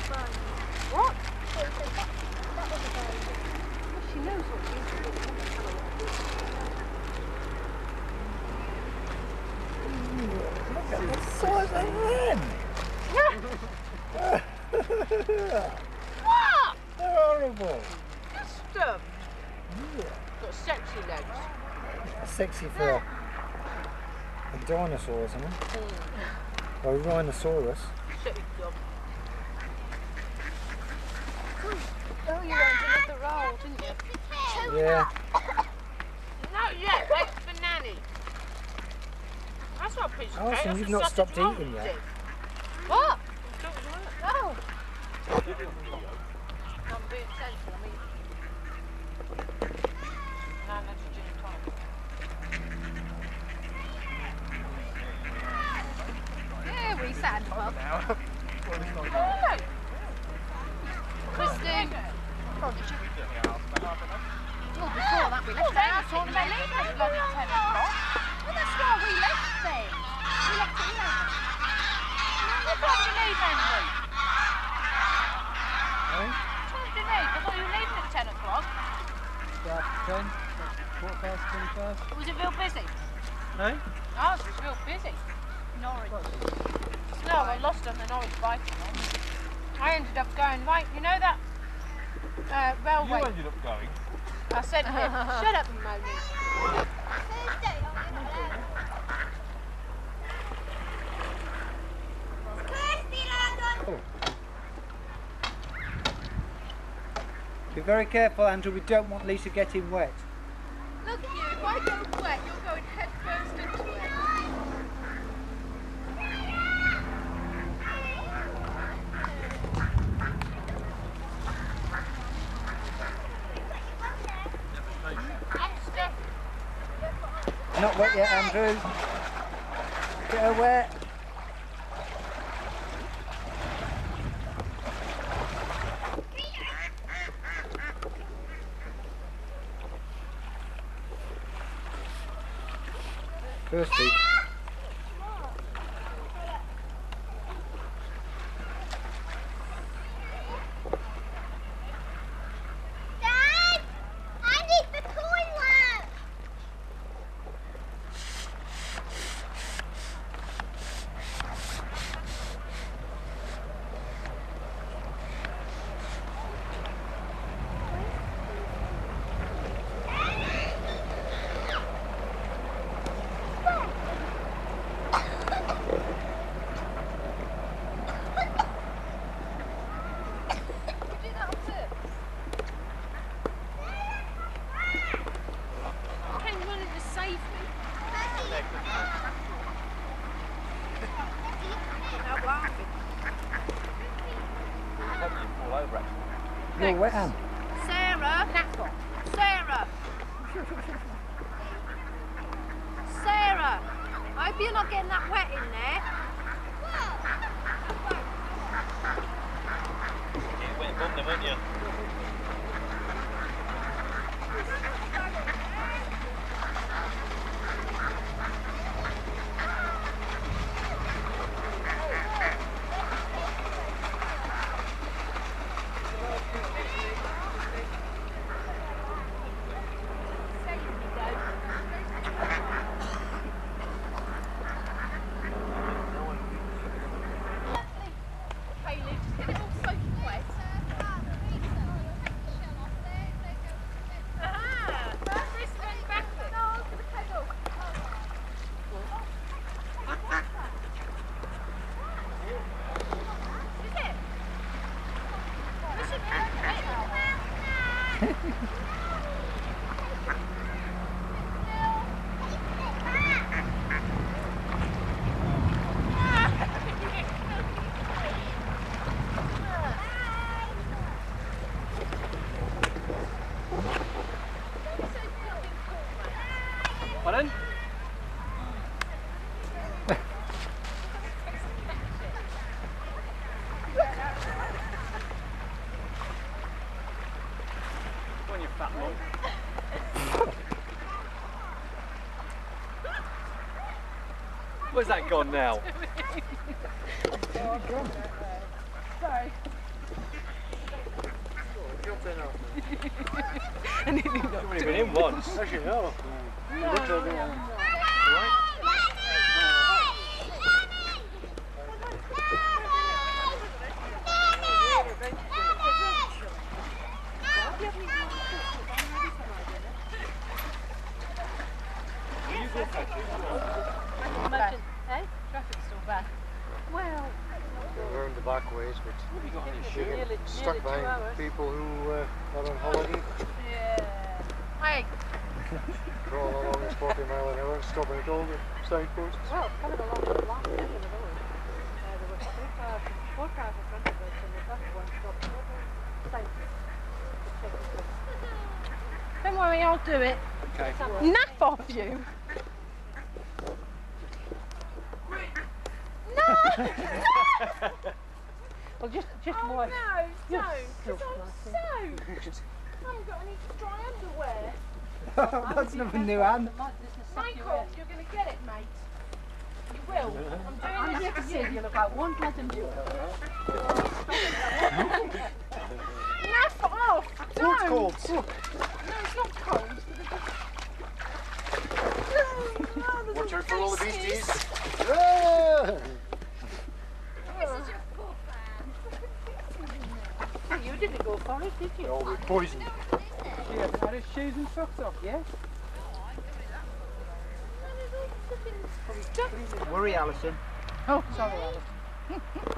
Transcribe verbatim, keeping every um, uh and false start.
What? She knows what she's doing. Look at the size of them! What? They're horrible. Just them. Yeah. Got sexy legs. That's sexy for a, a dinosaur or something. Mm. Or a rhinoceros. Sexy dog. Oh, you went another roll, didn't you? Yeah. Not yet. Wait for Nanny. That's not a piece of Oh, cake. so That's you've a not sausage stopped roll, eating is yet? it? What? Oh. I'm being sensible. I mean, no, that's a gin and tonic. Yeah, we sat in the pub. Christine. Oh, did you? Well, before that we left there. I thought they leave at bloody ten o'clock. Well, that's why we left then. We left at eleven. What time did you leave, Andrew? Eh? What time did you leave? I thought you were leaving at ten o'clock. About ten, quarter past, twenty past. Was it real busy? No? Oh, it was real busy. Norwich. No, I lost on the Norwich biking on. I ended up going, right, you know that uh, railway? You ended up going. I said to him, shut up and moan me. Be very careful, Andrew, we don't want Lisa getting wet. Look at you, if I go wet, you're going head first into it. Not wet yet, Andrew. Get her wet. Thirsty. Dad! I need the toilet! You're wet, Anne. Sarah! Sarah! Sarah! I hope you're not getting that wet in there. You went and bumped them, weren't you? Pardon? Go on, you fat mug. Where's that gone now? Sorry. Jumped in after. And he didn't You've only been in once. As you know. No, You looked over no, there. no. Right? Imagine, eh? Traffic's still bad. Well, Around the back ways, but What have you got on your you shoe? get Nearly- stuck nearly two behind hours. people who uh, are on holiday, yeah. Hey, crawl along at forty mile an hour, stopping at all the signposts. well, coming along the last end of the road, uh, there were three cars, four cars in front of us, and the back one stopped every side. Don't worry, I'll do it. Okay. Nap off you. No! Well, just, just Oh watch. no, You're don't. so Because I'm soaked. I haven't got any dry underwear. That's never new hand. Michael, you're going to get it, mate. You will. I'm I'm doing here this to for see you. you look like one pleasant joy. Nap off. Oh, it's Don't. cold. No, it's not cold. Watch out for all the beasties. This is your poor fan. You didn't go for it, did you? All the poison. She hasn't had her shoes and socks off yet. Worry, Alison. Oh, sorry, Alice.